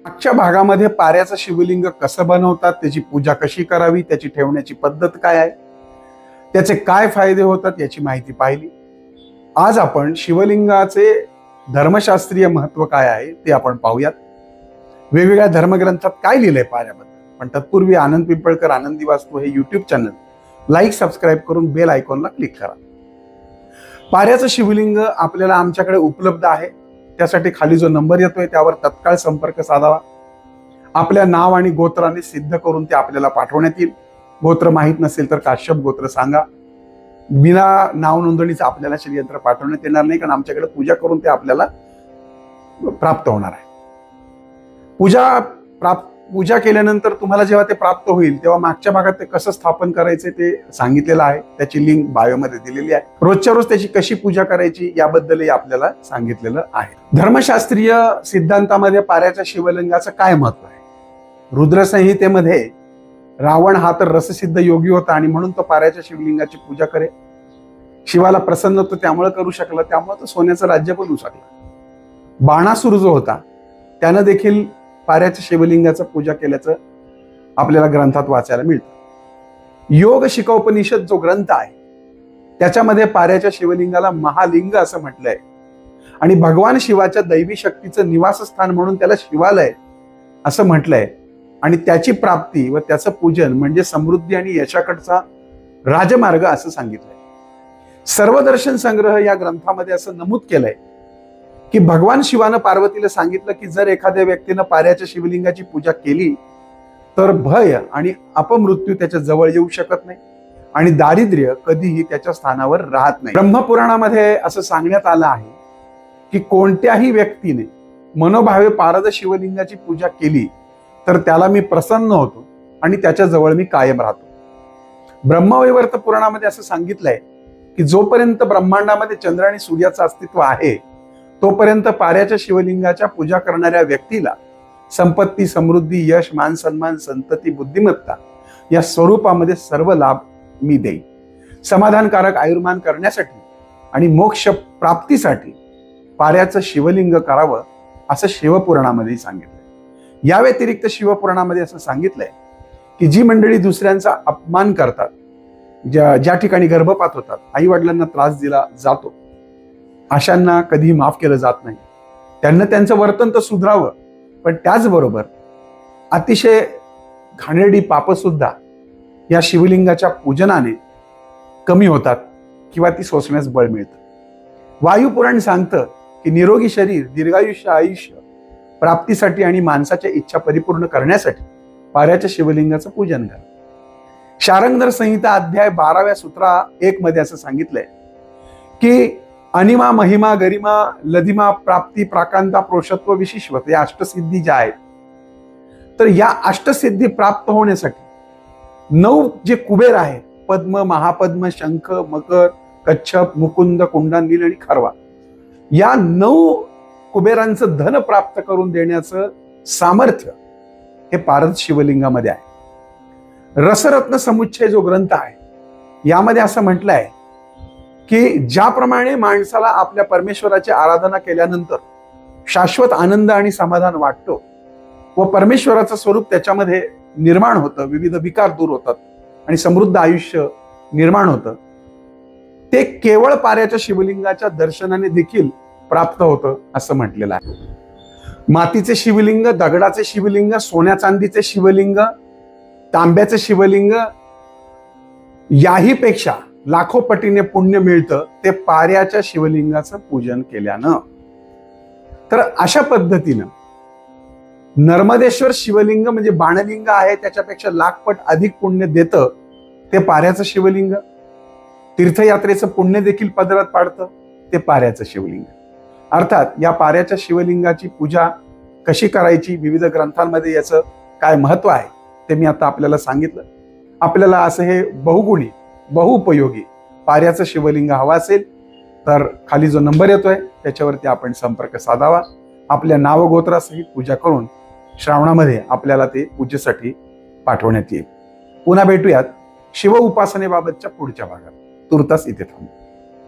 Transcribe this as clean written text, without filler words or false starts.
मागच्या भागामध्ये पाऱ्याचं शिवलिंग कसं बनवतात, त्याची पूजा कशी करावी, त्याची ठेवण्याची पद्धत काय आहे, त्याचे काय फायदे होतात याची माहिती पाहिली. आज आपण शिवलिंगाचे धर्मशास्त्रीय महत्व काय आहे ते आपण पाहूयात. वेगवेगळ्या धर्मग्रंथात काय लिहिलंय पाऱ्याबद्दल. पण तत्पूर्वी आनंद पिंपळकर आनंदी वास्तू हे युट्यूब चॅनल लाईक सबस्क्राईब करून बेल आयकॉनला क्लिक करा. पाऱ्याचं शिवलिंग आपल्याला आमच्याकडे उपलब्ध आहे. त्यासाठी खाली जो नंबर येतोय त्यावर तत्काळ संपर्क साधावा. आपल्या नाव आणि गोत्राने सिद्ध करून ते आपल्याला पाठवण्यात येईल. गोत्र माहीत नसेल तर काश्यप गोत्र सांगा. बिना नाव नोंदणीचं आपल्याला श्रीयंत्र पाठवण्यात येणार नाही, कारण आमच्याकडे पूजा करून ते आपल्याला प्राप्त होणार आहे. पूजा केल्यानंतर तुम्हाला जेव्हा ते प्राप्त होईल तेव्हा मागच्या भागात ते कसं स्थापन करायचे ते सांगितलेलं आहे. त्याची लिंक बायोमध्ये दिलेली आहे. रोजच्या रोज त्याची कशी पूजा करायची याबद्दलही आपल्याला सांगितलेलं आहे. धर्मशास्त्रीय सिद्धांतामध्ये पाऱ्याच्या शिवलिंगाचं काय महत्व आहे. रुद्रसंहितेमध्ये रावण हा तर रससिद्ध योगी होता आणि म्हणून तो पाऱ्याच्या शिवलिंगाची पूजा करे. शिवाला प्रसन्न तो त्यामुळे करू शकला, त्यामुळे तो सोन्याचं राज्य बनवू शकला. बाणासूर जो होता त्यानं देखील पाऱ्याच्या शिवलिंगाचं पूजा केल्याचं आपल्याला ग्रंथात वाचायला मिळतं. योग शिखोपनिषद जो ग्रंथ आहे त्याच्यामध्ये पाऱ्याच्या शिवलिंगाला महालिंग असं म्हटलंय आणि भगवान शिवाच्या दैवी शक्तीचं निवासस्थान म्हणून त्याला शिवालय असं म्हटलंय. आणि त्याची प्राप्ती व त्याचं पूजन म्हणजे समृद्धी आणि यशाकडचा राजमार्ग असं सांगितलंय. सर्वदर्शन संग्रह या ग्रंथामध्ये असं नमूद केलंय की भगवान शिवानं पार्वतीला सांगितलं की जर एखाद्या व्यक्तीनं पाऱ्याच्या शिवलिंगाची पूजा केली तर भय आणि अपमृत्यू त्याच्या जवळ येऊ शकत नाही आणि दारिद्र्य कधीही त्याच्या स्थानावर राहत नाही. ब्रह्मपुराणामध्ये असं सांगण्यात आलं आहे की कोणत्याही व्यक्तीने मनोभावे पारद शिवलिंगाची पूजा केली तर त्याला मी प्रसन्न होतो आणि त्याच्या जवळ मी कायम राहतो. ब्रह्मवैवर्त पुराणामध्ये असं सांगितलंय की जोपर्यंत ब्रह्मांडामध्ये चंद्र आणि सूर्याचं अस्तित्व आहे तोपर्यंत पाऱ्याच्या शिवलिंगाच्या पूजा करणाऱ्या व्यक्तीला संपत्ती, समृद्धी, यश, मान सन्मान, संतती, बुद्धिमत्ता या स्वरूपामध्ये सर्व लाभ मी देईन. समाधानकारक आयुर्मान करण्यासाठी आणि मोक्ष प्राप्तीसाठी पाऱ्याचं शिवलिंग करावं असं शिवपुराणामध्ये सांगितलंय. या व्यतिरिक्त शिवपुराणामध्ये असं सांगितलंय की जी मंडळी दुसऱ्यांचा अपमान करतात, ज्या ठिकाणी गर्भपात होतात, आई वडिलांना त्रास दिला जातो, अशांना कधीही माफ केलं जात नाही. त्यांना त्यांचं वर्तन तर सुधारावं, पण त्याचबरोबर अतिशय घाणेरडी पाप सुद्धा या शिवलिंगाच्या पूजनाने कमी होतात किंवा ती सोसण्यास बळ मिळतं. वायुपुराण सांगतं की निरोगी शरीर, दीर्घायुष्य, आयुष्य प्राप्तीसाठी आणि माणसाच्या इच्छा परिपूर्ण करण्यासाठी पाऱ्याच्या शिवलिंगाचं पूजन करा. शारंगधर संहिता अध्याय 12व्या सूत्रा 1 मध्ये असं सांगितलंय की अनिमा, महिमा, गरिमा, लधिमा, प्राप्ती, प्राकांता, प्रोषत्व, विशिष्वत या अष्टसिद्धी ज्या आहेत, तर या अष्टसिद्धी प्राप्त होण्यासाठी 9 जे कुबेर आहे, पद्म, महापद्म, शंख, मकर, कच्छप, मुकुंद, कुंडांनील आणि खरवा, या 9 कुबेरांचं धन प्राप्त करून देण्याचं सामर्थ्य हे पारद शिवलिंगामध्ये आहे. रसरत्न समुच्चय जो ग्रंथ आहे यामध्ये असं म्हटलं आहे की ज्याप्रमाणे माणसाला आपल्या परमेश्वराची आराधना केल्यानंतर शाश्वत आनंद आणि समाधान वाटतो व परमेश्वराचं स्वरूप त्याच्यामध्ये निर्माण होतं, विविध विकार दूर होतात आणि समृद्ध आयुष्य निर्माण होतं, ते केवळ पाऱ्याच्या शिवलिंगाच्या दर्शनाने देखील प्राप्त होतं असं म्हटलेलं आहे. मातीचे शिवलिंग, दगडाचे शिवलिंग, सोन्या चांदीचे शिवलिंग, तांब्याचे शिवलिंग याही पेक्षा लाखो पटीने पुण्य मिळतं ते पाऱ्याच्या शिवलिंगाचं पूजन केल्यानं. तर अशा पद्धतीनं नर्मदेश्वर शिवलिंग म्हणजे बाणलिंग आहे, त्याच्यापेक्षा लाखपट अधिक पुण्य देतं ते पाऱ्याचं शिवलिंग. तीर्थयात्रेचं पुण्य देखील पदरात पाडतं ते पाऱ्याचं शिवलिंग. अर्थात या पाऱ्याच्या शिवलिंगाची पूजा कशी करायची, विविध ग्रंथांमध्ये याचं काय महत्व आहे ते मी आता आपल्याला सांगितलं. आपल्याला असं हे बहुगुणी, बहुउपयोगी पाऱ्याचं शिवलिंग हवं असेल तर खाली जो नंबर येतोय त्याच्यावरती आपण संपर्क साधावा. आपल्या नावगोत्रासहित पूजा करून श्रावणामध्ये आपल्याला ते पूजेसाठी पाठवण्यात येईल. पुन्हा भेटूयात शिव उपासनेबाबतच्या पुढच्या भागात. तुर्तास इथे थांबू.